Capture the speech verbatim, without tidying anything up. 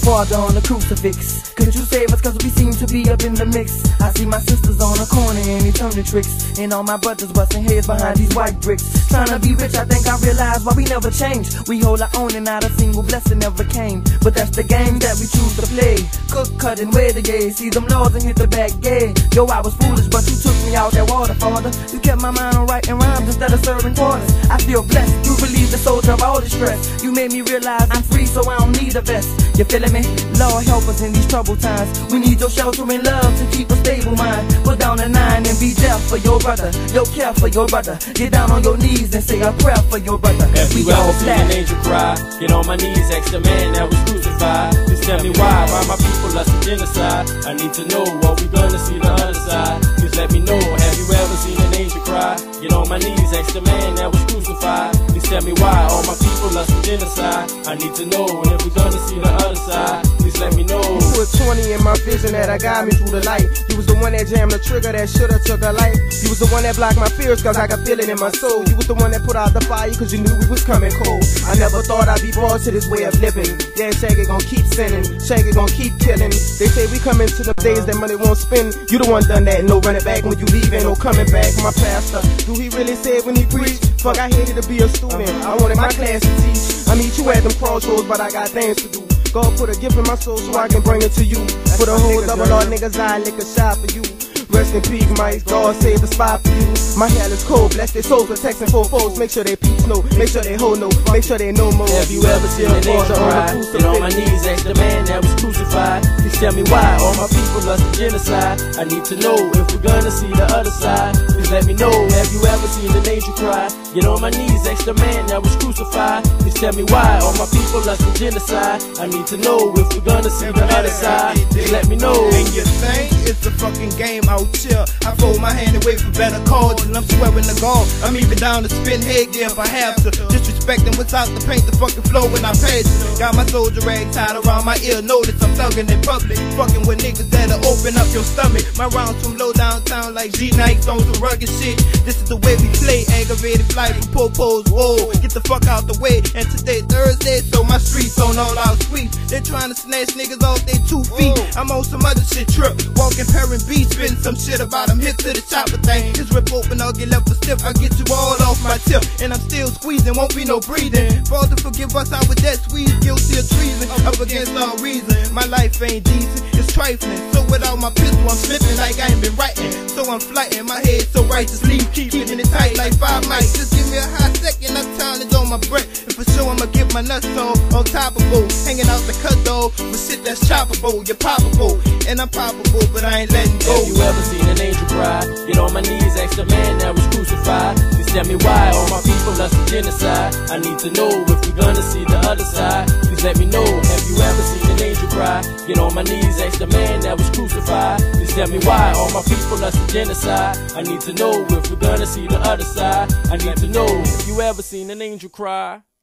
Father on the crucifix, could you save us cause we seem to be up in the mix? I see my sisters on the corner and they turning tricks, and all my brothers busting heads behind these white bricks. Trying to be rich, I think I realized why we never change. We hold our own and not a single blessing ever came. But that's the game that we choose to play. Cook, cut, and wear the gay. See them laws and hit the back gay. Yo, I was foolish, but you took me out that water, Father. You kept my mind on writing rhymes instead of serving quarters. I feel blessed, you relieved the soldier of all the stress. You made me realize I'm free, so I don't need a vest. You feeling me? Lord, help us in these troubled times. We need your shelter and love to keep a stable mind. Put down a nine and be there for your brother. Yo, care for your brother. Get down on your knees and say a prayer for your brother. If you ever see an angel cry, get on my knees, ask the man that was crucified. Just tell me why, why my people are some genocide. I need to know what we gonna see the other side. Just let me know, have you ever seen an angel cry? Get on my knees, ask the man that was crucified. Please tell me why, all my people are some genocide. I need to know, and if we gonna see the other side, please let me know. You put twenty in my vision that I got me through the light. You was the one that jammed the trigger that shoulda took a life. You was the one that blocked my fears cause I could feel it in my soul. You was the one that put out the fire cause you knew we was coming cold. I never thought I'd be brought to this way of living. Yeah, Shaggy gon' keep sinning, Shaggy gon' keep killing. They say we come into the days that money won't spend. You the one done that, no running back when you leaving, no coming back. My pastor, do he really say it when he preach? Fuck, I hated to be a student, I wanted my class to teach. I meet you at them crossroads, but I got things to do. God put a gift in my soul so I can bring it to you. Put a whole double R niggas, I lick a shot for you. Rest in peace, Mike. God save the spot for you. My hell is cold, bless their souls, protecting four foes. Make sure they peace know, make sure they hold no, make sure they know more. Have you ever seen an angel cry? Get on my knees, ask the man that was crucified. Please tell me why, all my people are some genocide. I need to know if we're gonna see the other side. Please let me know, have you ever seen an angel cry? Get on my knees, ask the man that was crucified. Please tell me why, all my people are some genocide. I need to know if we're gonna see the other side. Please let me know. And you think it's a fucking game out here? I fold my hand away for better calls, and I'm swearing to God, I'm even down to spin headgear if I have to. Disrespecting what's out to paint the fucking flow when I pass it. Got my soldier rag tied around my ear, notice I'm thugging in public. Fucking with niggas that'll open up your stomach. My rounds from low downtown like G-Nikes on some rugged shit. This is the way we play, aggravated flight from popos. Whoa, get the fuck out the way. And today Thursday, so my streets on all out sweep. They're trying to snatch niggas off their two feet. I'm on some other shit trip, walking Perrin Beach, spitting some shit about them hip to the chopper thing. Just rip open, I'll get left for stiff. I get you all off my tip, and I'm still squeezing, won't be no breathing. Father forgive us, I with that squeeze, guilty of treason, up against all reason. My life ain't decent, it's trifling. So without my pistol, I'm slipping like I ain't been writing. So I'm flighting, my head so righteously, keeping it tight like five mics. Just give me a hot second, uptown is on my breath. And for sure I'ma get my nuts on, on top of both. Hanging out the cut though, with shit that's choppable, you're poppable. And I'm poppable, but I ain't letting go. Have you ever seen an angel cry? Get on my knees, ask the man that was crucified. Please tell me why, all my people are some genocide. I need to know if we're gonna see the other side. Please let me know, have you ever seen an angel cry? Get on my knees, ask the man that was crucified. Please tell me why, all my people are some genocide. I need to know if we're gonna see the other side. I need to know, have you ever seen an angel cry?